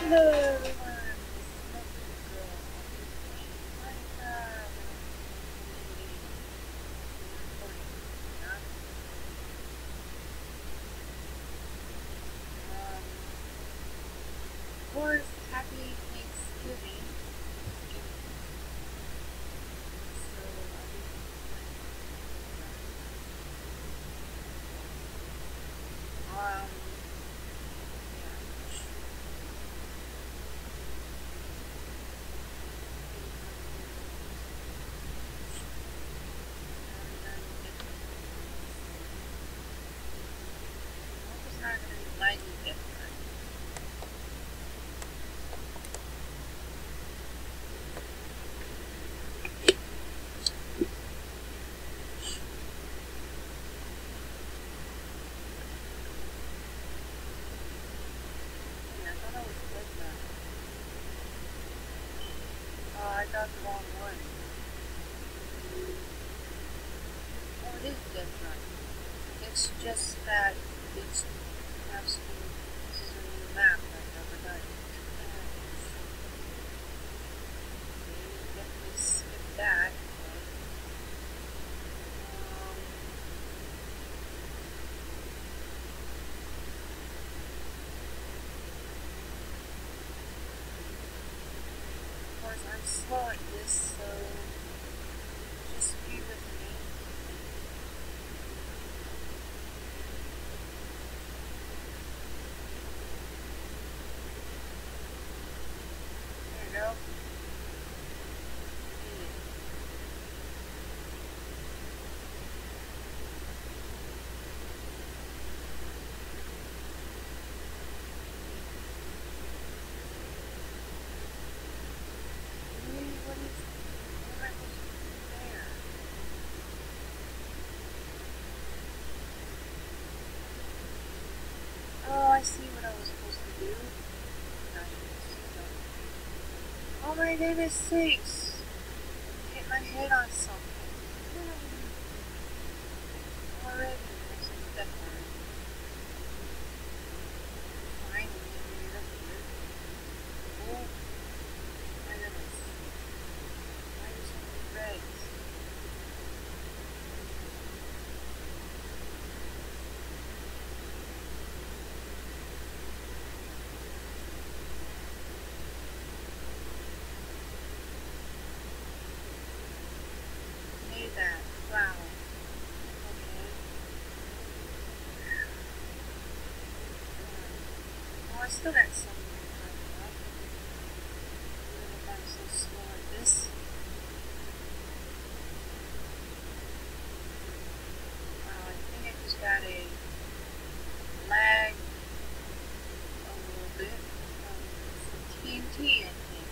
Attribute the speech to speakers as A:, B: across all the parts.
A: Hello everyone, this is Smoky Girl. I'll be playing Minecraft and I'm recording, not of course, happy Thanksgiving. So I'll be playing it's not going to be lightly different. I thought I was good now. Oh, I got the wrong one. Oh, it is different. It's just that it's absolutely, this is a new map I've never done. Definitely skip that. Of course, I'm slow at this, so just be with me. There you go. Oh, I see what I was supposed to do. Oh my goodness sakes! Hit my head on something. Already, there's a step on it. Finally, made it up here. Oh my goodness. Why are so many reds? That. Wow. Okay. Oh, I still got something coming up. Even if I'm so slow at this. Wow, I think I just got a lag a little bit from TNT, I think.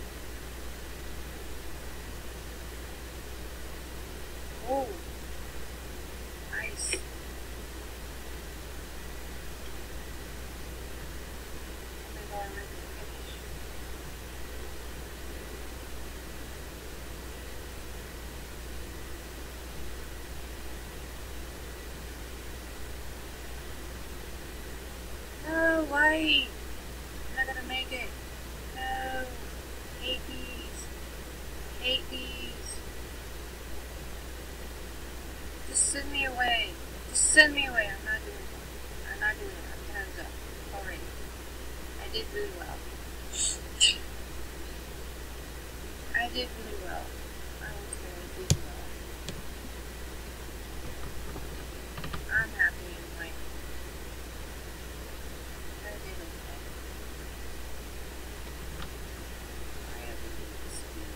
A: Oh. Nice. They've already finished. No, why? I'm not gonna make it. No. Hate these. Hate these. Just send me away. Just send me away. I'm not doing it. I'm not doing it. I'm time's up already. I did really well. I did really well. I would say I did well. I'm happy anyway. I did okay. I have a little speed.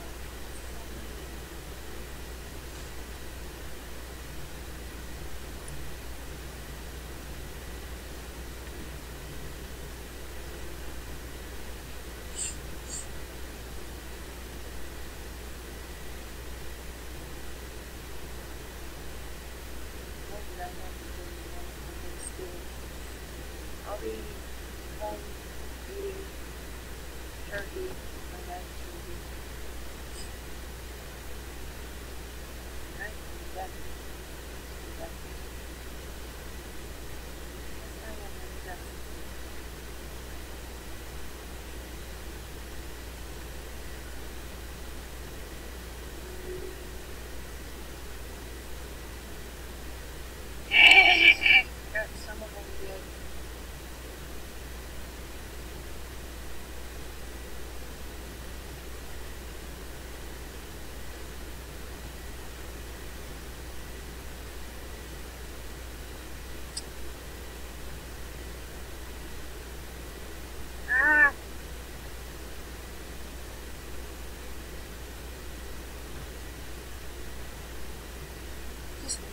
A: I'll be home eating turkey. My dad's turkey. Right? That's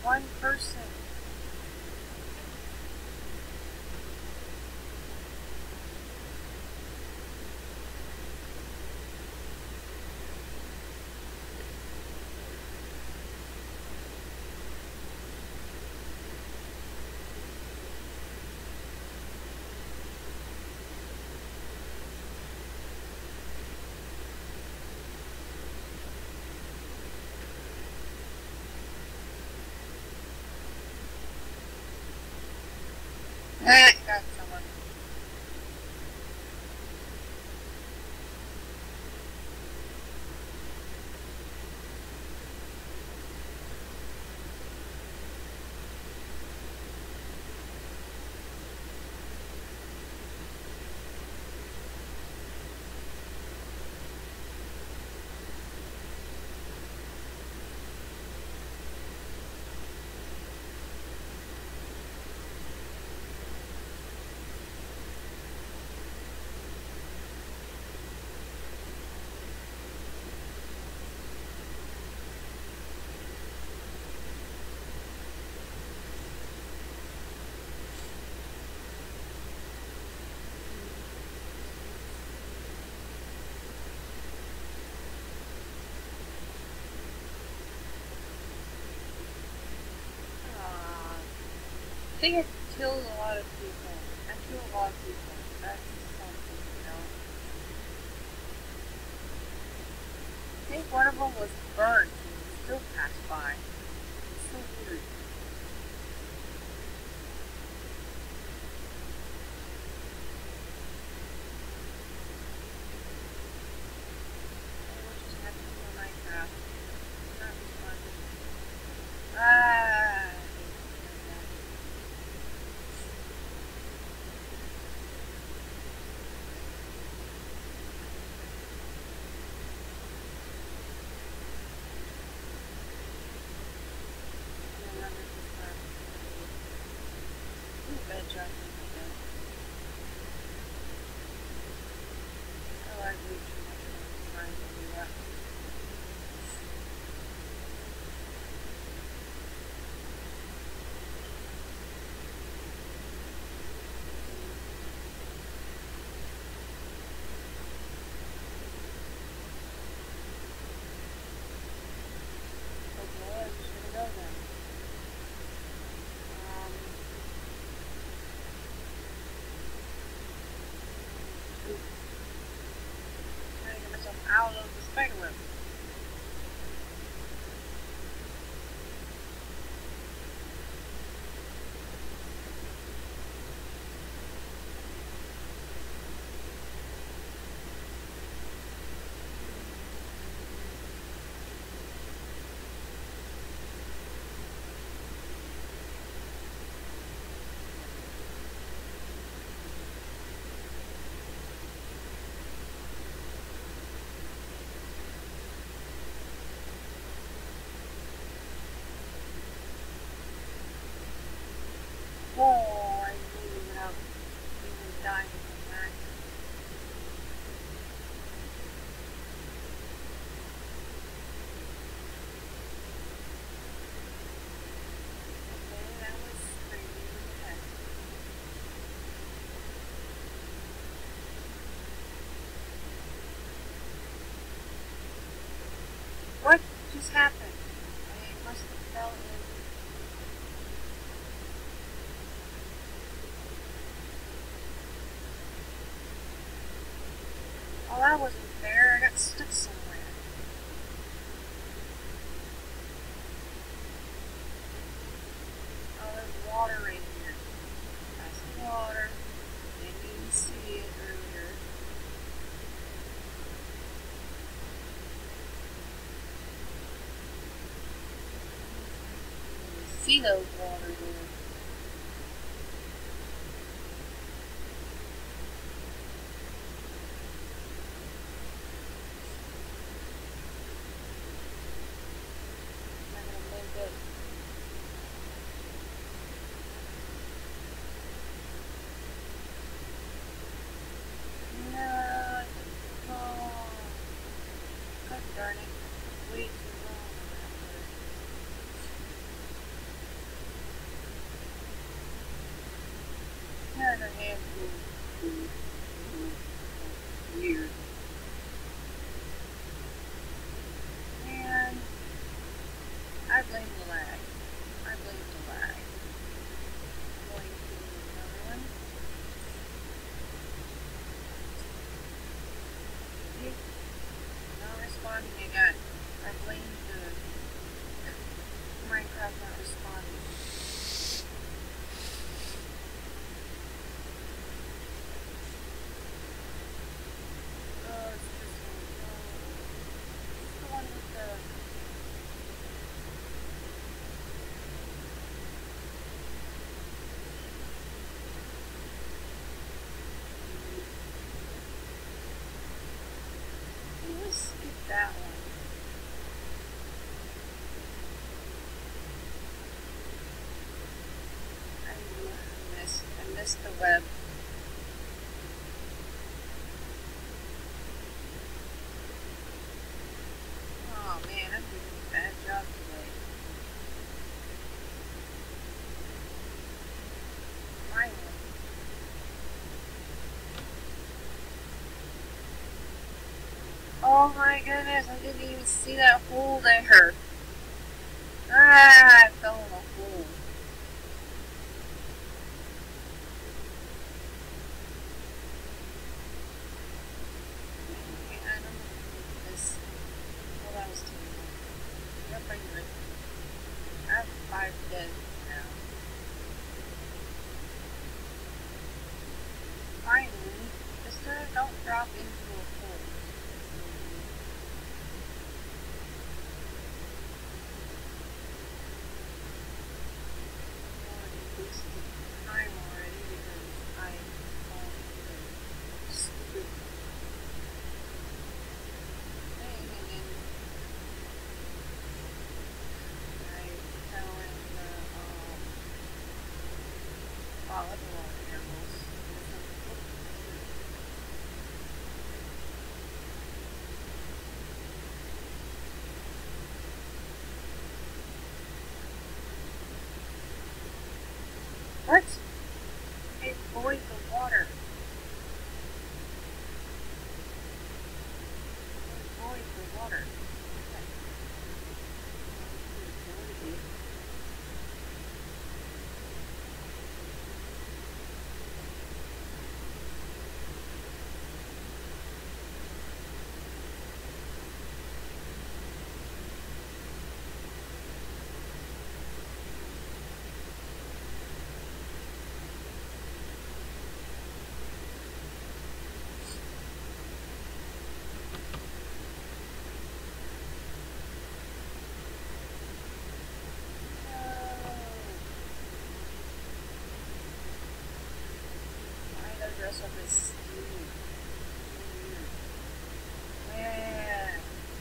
A: one person. Ah, got someone. I think I killed a lot of people. I killed a lot of people. That's something, you know. I think one of them was burnt and still passed by. It's so weird. What just happened in Minecraft? Not responding. Ah, I hate that. Bed jumping again. Oh, I read too much of trying to do that. Okay, I'm just gonna go then. Trying to get myself out of the spider web. Oh, I knew without even dying from that. Okay, that was crazy. What the heck? What just happened? I must have fell in. Oh, that wasn't fair. I got stuck somewhere. Oh, there's water right here. That's the water. Didn't even see it earlier. See those water there. I'm not gonna make it. No. Oh. God darn it. Way too long. I blame the lag. I blame the lag. I'm going to do another one. See? Not responding again. I blame the Minecraft not responding. Oh, it's this one. Oh, it's the one with the... Let's skip that one. I missed the web. Oh man, I'm doing a bad job today. Finally. Oh my goodness, I didn't even see that hole there. Ah, I fell in a hole. Okay, I don't know this. Well, that was too long. Yep, I knew it. I have 5 dead now. Finally, just don't drop into a hole. Time already because I fallen into the stupid thing and then I fell in the volleyball animals. What? It void the water. It void the water. Dress up as Steve. Man.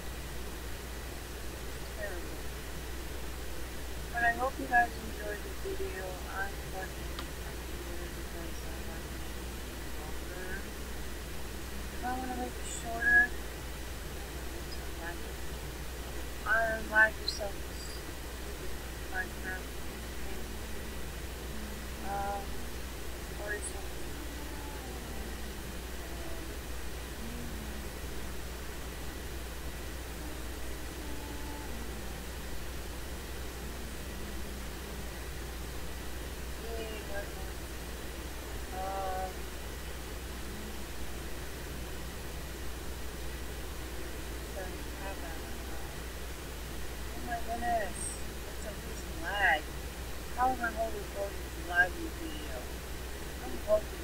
A: Terrible. But I hope you guys enjoyed the video. I'm working here because I want to make it longer. If I want to make it shorter, unlike yourself this Minecraft game. Or something. Goodness, that's a piece of lag. How am I holding recording to live video? I'm hoping